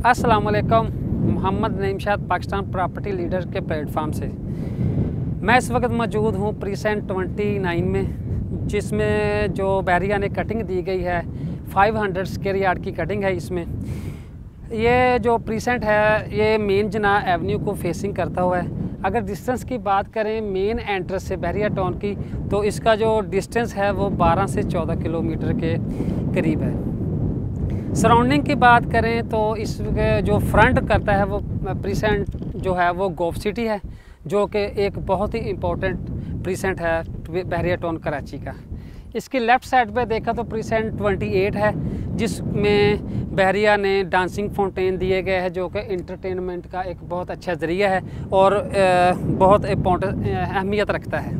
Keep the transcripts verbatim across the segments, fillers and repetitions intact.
अस्सलाम वालेकुम। Mohammad Naeemshad Pakistan property leader के प्लेटफार्म से मैं इस वक्त मौजूद हूँ प्रीसेंट ट्वेंटी नाइन में, जिसमें जो बैरिया ने कटिंग दी गई है फाइव हंड्रेड स्क्वायर यार्ड की कटिंग है। इसमें ये जो प्रीसेंट है ये मेन जना एवेन्यू को फेसिंग करता हुआ है। अगर डिस्टेंस की बात करें मेन एंट्रेंस से बैरिया टाउन की, तो इसका जो डिस्टेंस है वो बारह से चौदह किलोमीटर के करीब है। सराउंडिंग की बात करें तो इस जो फ्रंट करता है वो प्रीसेंट जो है वो गोफ सिटी है, जो कि एक बहुत ही इम्पोर्टेंट प्रीसेंट है बैरिया टाउन कराची का। इसकी लेफ़्ट साइड पे देखा तो प्रीसेंट ट्वेंटी एट है, जिसमें बहरिया ने डांसिंग फाउंटेन दिए गए हैं, जो कि इंटरटेनमेंट का एक बहुत अच्छा ज़रिया है और बहुत अहमियत रखता है।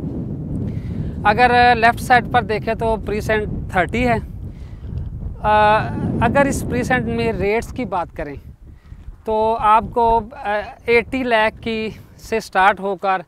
अगर लेफ़्ट साइड पर देखें तो प्रीसेंट थर्टी है। आ, अगर इस प्रीसेंट में रेट्स की बात करें तो आपको अस्सी लाख की से स्टार्ट होकर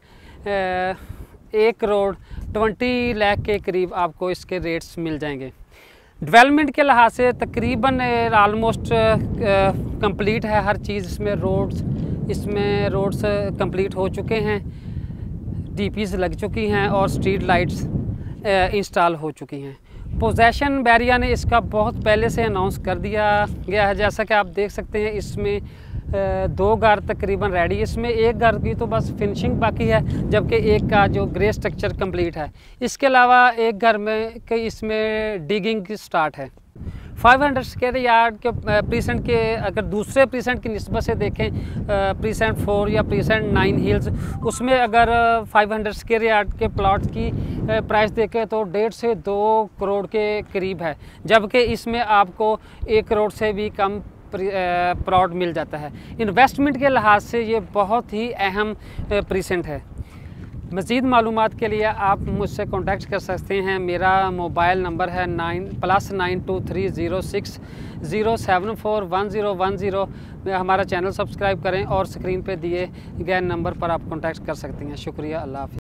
एक करोड़ ट्वेंटी लाख के करीब आपको इसके रेट्स मिल जाएंगे। डेवलपमेंट के लिहाज से तकरीबन आलमोस्ट कंप्लीट है हर चीज़। इसमें रोड्स इसमें रोड्स कंप्लीट हो चुके हैं, डीपीज़ लग चुकी हैं और स्ट्रीट लाइट्स इंस्टॉल हो चुकी हैं। पोजेशन बैरिया ने इसका बहुत पहले से अनाउंस कर दिया गया है। जैसा कि आप देख सकते हैं इसमें दो घर तकरीबन रेडी है। इसमें एक घर की तो बस फिनिशिंग बाकी है, जबकि एक का जो ग्रे स्ट्रक्चर कंप्लीट है। इसके अलावा एक घर में कि इसमें डिगिंग स्टार्ट है। फाइव हंड्रेड स्क्वायर यार्ड के प्रीसेंट के अगर दूसरे प्रीसेंट की निस्बत से देखें, प्रीसेंट फोर या प्रीसेंट नाइन हिल्स, उसमें अगर फाइव हंड्रेड स्क्वायर यार्ड के प्लॉट की प्राइस देखें तो डेढ़ से दो करोड़ के करीब है, जबकि इसमें आपको एक करोड़ से भी कम प्लॉट मिल जाता है। इन्वेस्टमेंट के लिहाज से ये बहुत ही अहम प्रीसेंट है। मज़ीद मालूमात के लिए आप मुझसे कांटेक्ट कर सकते हैं। मेरा मोबाइल नंबर है nine plus nine two three zero six zero seven four one zero one zero. हमारा चैनल सब्सक्राइब करें और स्क्रीन पे दिए गए नंबर पर आप कांटेक्ट कर सकते हैं। शुक्रिया, अल्लाह हाफ़िज़।